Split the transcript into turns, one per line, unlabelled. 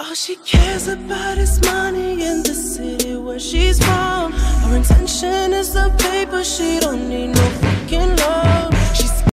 All she cares about is money in the city where she's from. Her intention is the paper, she don't need no